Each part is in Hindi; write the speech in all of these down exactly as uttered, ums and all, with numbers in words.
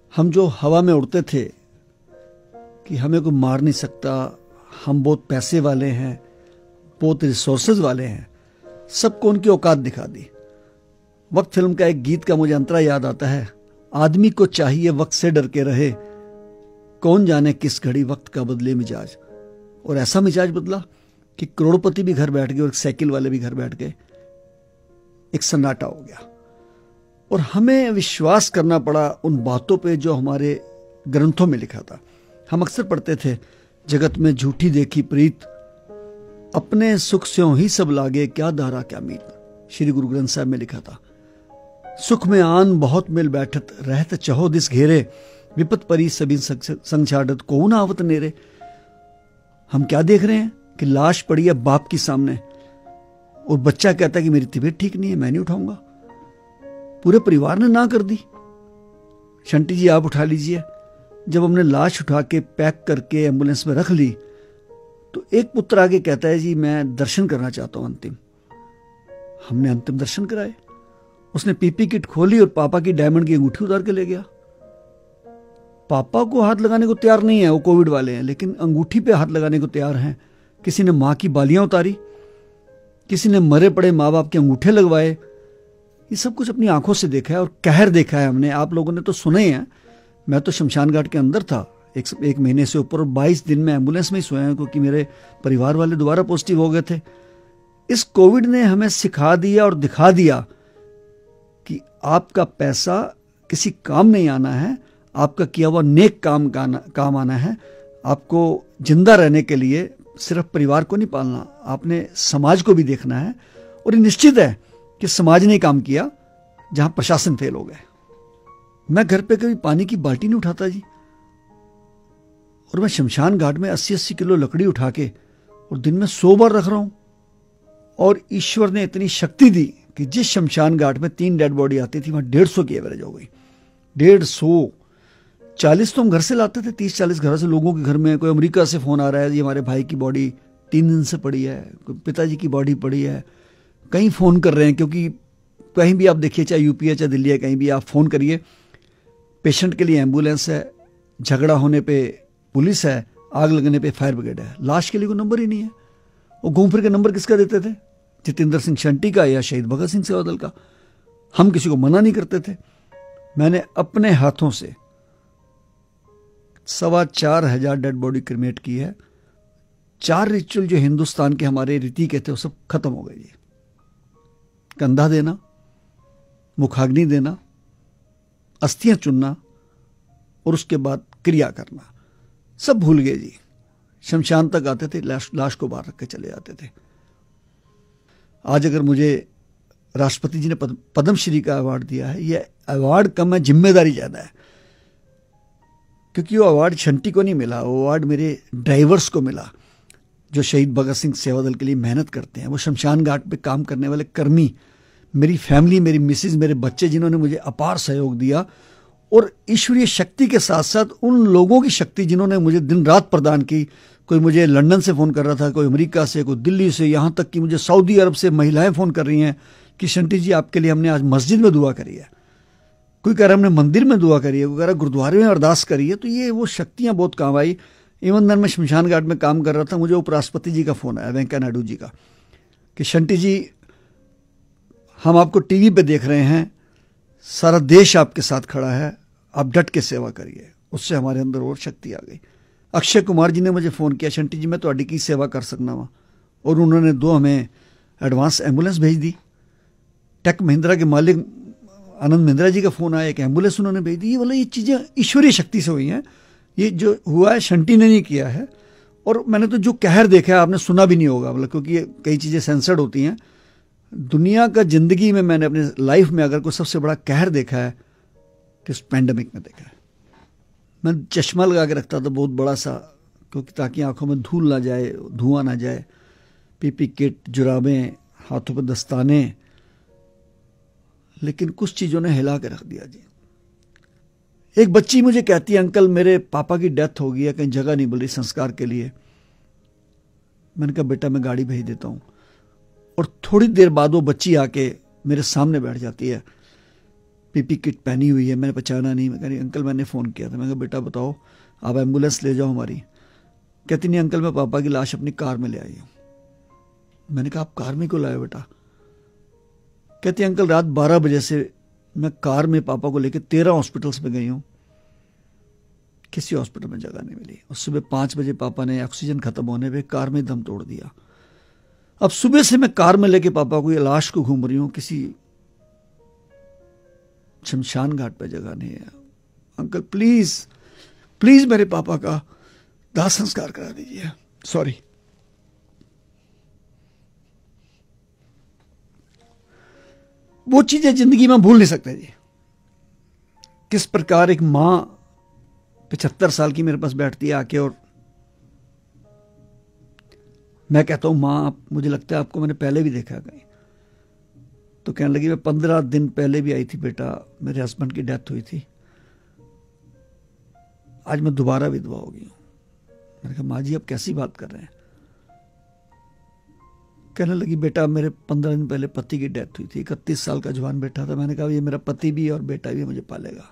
हम जो हवा में उड़ते थे कि हमें कोई मार नहीं सकता, हम बहुत पैसे वाले हैं, बहुत रिसोर्सेज वाले हैं, सबको उनकी औकात दिखा दी। वक्त फिल्म का एक गीत का मुझे अंतरा याद आता है, आदमी को चाहिए वक्त से डर के रहे, कौन जाने किस घड़ी वक्त का बदले मिजाज। और ऐसा मिजाज बदला कि करोड़पति भी घर बैठ गए और साइकिल वाले भी घर बैठ गए, एक सन्नाटा हो गया। और हमें विश्वास करना पड़ा उन बातों पे जो हमारे ग्रंथों में लिखा था। हम अक्सर पढ़ते थे, जगत में झूठी देखी प्रीत, अपने सुख स्यों ही सब लागे, क्या दारा क्या मीत। श्री गुरु ग्रंथ साहब में लिखा था, सुख में आन बहुत मिल बैठत, रहत चहो दिस घेरे, विपत परी सभी संग छाड़त, को न आवत नेरे। हम क्या देख रहे हैं कि लाश पड़ी है बाप की सामने और बच्चा कहता है कि मेरी तबीयत ठीक नहीं है, मैं नहीं उठाऊंगा। पूरे परिवार ने ना कर दी, शंटी जी आप उठा लीजिए। जब हमने लाश उठा के पैक करके एम्बुलेंस में रख ली तो एक पुत्र आगे कहता है, जी मैं दर्शन करना चाहता हूं अंतिम। हमने अंतिम दर्शन कराए। उसने पीपी किट खोली और पापा की डायमंड की अंगूठी उतार के ले गया। पापा को हाथ लगाने को तैयार नहीं है, वो कोविड वाले हैं, लेकिन अंगूठी पे हाथ लगाने को तैयार हैं। किसी ने मां की बालियां उतारी, किसी ने मरे पड़े माँ बाप के अंगूठे लगवाए। ये सब कुछ अपनी आंखों से देखा है और कहर देखा है हमने। आप लोगों ने तो सुने ही हैं। मैं तो शमशान घाट के अंदर था एक, एक महीने से ऊपर, और बाईस दिन में एम्बुलेंस में ही सोया हूं क्योंकि मेरे परिवार वाले दोबारा पॉजिटिव हो गए थे। इस कोविड ने हमें सिखा दिया और दिखा दिया कि आपका पैसा किसी काम नहीं आना है, आपका किया हुआ नेक काम का काम आना है। आपको जिंदा रहने के लिए सिर्फ परिवार को नहीं पालना, आपने समाज को भी देखना है। और ये निश्चित है कि समाज ने काम किया जहां प्रशासन फेल हो गए। मैं घर पे कभी पानी की बाल्टी नहीं उठाता जी, और मैं शमशान घाट में अस्सी अस्सी किलो लकड़ी उठा के और दिन में सौ बार रख रहा हूं। और ईश्वर ने इतनी शक्ति दी कि जिस शमशान घाट में तीन डेड बॉडी आती थी वहां डेढ़ सौ की एवरेज हो गई। डेढ़ सौ चालीस तो हम घर से लाते थे, तीस चालीस घर से लोगों के घर में। कोई अमेरिका से फोन आ रहा है, ये हमारे भाई की बॉडी तीन दिन से पड़ी है, कोई पिताजी की बॉडी पड़ी है। कहीं फोन कर रहे हैं, क्योंकि कहीं भी आप देखिए, चाहे यूपी है चाहे दिल्ली है, कहीं भी आप फोन करिए, पेशेंट के लिए एम्बुलेंस है, झगड़ा होने पे पुलिस है, आग लगने पे फायर ब्रिगेड है, लाश के लिए कोई नंबर ही नहीं है। वो घूम फिर के नंबर किसका देते थे? जितेंद्र सिंह शंटी का या शहीद भगत सिंह सेवादल का। हम किसी को मना नहीं करते थे। मैंने अपने हाथों से सवा चार हजार डेड बॉडी क्रिमेट की है। चार रिचुअल जो हिंदुस्तान के हमारे रीति के थे वो सब खत्म हो गए जी। कंधा देना, मुखाग्नि देना, अस्थियां चुनना और उसके बाद क्रिया करना, सब भूल गए जी। शमशान तक आते थे, लाश लाश को बाहर रख के चले जाते थे। आज अगर मुझे राष्ट्रपति जी ने पद्मश्री का अवार्ड दिया है, यह अवार्ड कम है, जिम्मेदारी ज्यादा है। क्योंकि वो अवार्ड शंटी को नहीं मिला, वो अवार्ड मेरे ड्राइवर्स को मिला जो शहीद भगत सिंह सेवादल के लिए मेहनत करते हैं। वो शमशान घाट पे काम करने वाले कर्मी, मेरी फैमिली, मेरी मिसेज, मेरे बच्चे, जिन्होंने मुझे अपार सहयोग दिया। और ईश्वरीय शक्ति के साथ साथ उन लोगों की शक्ति जिन्होंने मुझे दिन रात प्रदान की। कोई मुझे लंदन से फ़ोन कर रहा था, कोई अमेरिका से, कोई दिल्ली से, यहाँ तक कि मुझे सऊदी अरब से महिलाएं फ़ोन कर रही हैं कि शंटी जी आपके लिए हमने आज मस्जिद में दुआ करी है। कोई कह रहा हमने मंदिर में दुआ करी है, कोई कह रहा गुरुद्वारे में अरदास करी है। तो ये वो शक्तियाँ बहुत काम आई। इवन दिन मैं शमशान घाट में काम कर रहा था, मुझे उपराष्ट्रपति जी का फ़ोन आया, वेंकैया नायडू जी का, कि शंटी जी हम आपको टीवी पे देख रहे हैं, सारा देश आपके साथ खड़ा है, आप डट के सेवा करिए। उससे हमारे अंदर और शक्ति आ गई। अक्षय कुमार जी ने मुझे फ़ोन किया, शंटी जी मैं ਤੁਹਾਡੀ की सेवा कर सकना वहाँ, और उन्होंने दो हमें एडवांस एम्बुलेंस भेज दी। टेक महिंद्रा के मालिक आनंद महिंद्रा जी का फ़ोन आया, एक एम्बुलेंस उन्होंने भेज दी। ये बोला ये चीज़ें ईश्वरीय शक्ति से हुई हैं। ये जो हुआ है शंटी ने नहीं किया है। और मैंने तो जो कहर देखा है आपने सुना भी नहीं होगा, मतलब क्योंकि ये कई चीज़ें सेंसर्ड होती हैं। दुनिया का ज़िंदगी में मैंने अपने लाइफ में अगर कोई सबसे बड़ा कहर देखा है कि उस पैंडमिक में देखा है। मैं चश्मा लगा के रखता था बहुत बड़ा सा, क्योंकि ताकि आंखों में धूल ना जाए, धुआं ना जाए। पीपी किट, जुराबें, हाथों पर दस्ताने, लेकिन कुछ चीज़ों ने हिला के रख दिया जी। एक बच्ची मुझे कहती है, अंकल मेरे पापा की डेथ हो गई है, कहीं जगह नहीं मिल रही संस्कार के लिए। मैंने कहा बेटा मैं गाड़ी भेज देता हूँ। और थोड़ी देर बाद वो बच्ची आके मेरे सामने बैठ जाती है पीपी किट पहनी हुई है, मैंने पहचाना नहीं। मैं कह रही अंकल मैंने फ़ोन किया था। मैं कहा बेटा बताओ, आप एम्बुलेंस ले जाओ हमारी। कहती नहीं अंकल मैं पापा की लाश अपनी कार में ले आई हूँ। मैंने कहा आप कार में क्यों लाए बेटा? कहती अंकल रात बारह बजे से मैं कार में पापा को लेकर तेरह हॉस्पिटल्स में गई हूँ, किसी हॉस्पिटल में जगह नहीं मिली। और सुबह पाँच बजे पापा ने ऑक्सीजन खत्म होने पे कार में दम तोड़ दिया। अब सुबह से मैं कार में लेके पापा को, ये लाश को घूम रही हूँ, किसी शमशान घाट पे जगह नहीं है। अंकल प्लीज प्लीज मेरे पापा का दाह संस्कार करा दीजिए। सॉरी। वो चीजें जिंदगी में भूल नहीं सकते जी। किस प्रकार एक मां पचहत्तर साल की मेरे पास बैठती है आके, और मैं कहता हूं मां मुझे लगता है आपको मैंने पहले भी देखा कहीं। तो कहने लगी मैं पंद्रह दिन पहले भी आई थी बेटा, मेरे हस्बैंड की डेथ हुई थी, आज मैं दोबारा विधवा हो गई हूं। मैंने कहा माँ जी आप कैसी बात कर रहे हैं? कहने लगी बेटा मेरे पंद्रह दिन पहले पति की डेथ हुई थी, इकतीस साल का जवान बेटा था। मैंने कहा ये मेरा पति भी और बेटा भी मुझे पालेगा।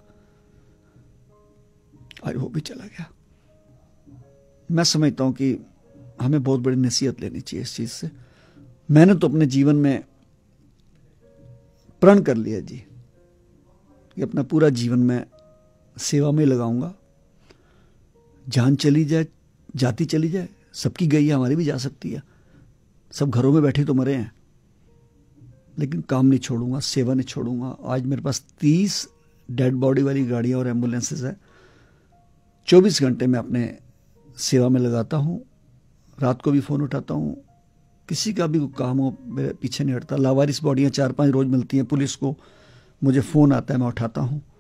आज वो भी चला गया। मैं समझता हूं कि हमें बहुत बड़ी नसीहत लेनी चाहिए इस चीज से। मैंने तो अपने जीवन में प्रण कर लिया जी कि अपना पूरा जीवन मैं सेवा में लगाऊंगा। जान चली जाए, जाती चली जाए, सबकी गई है, हमारी भी जा सकती है। सब घरों में बैठे तो मरे हैं, लेकिन काम नहीं छोड़ूंगा, सेवा नहीं छोड़ूंगा। आज मेरे पास तीस डेड बॉडी वाली गाड़ियां और एम्बुलेंसेस है। चौबीस घंटे मैं अपने सेवा में लगाता हूं। रात को भी फ़ोन उठाता हूं, किसी का भी काम हो मेरे पीछे नहीं हटता। लावारिस बॉडियां चार पांच रोज मिलती हैं पुलिस को, मुझे फ़ोन आता है, मैं उठाता हूं।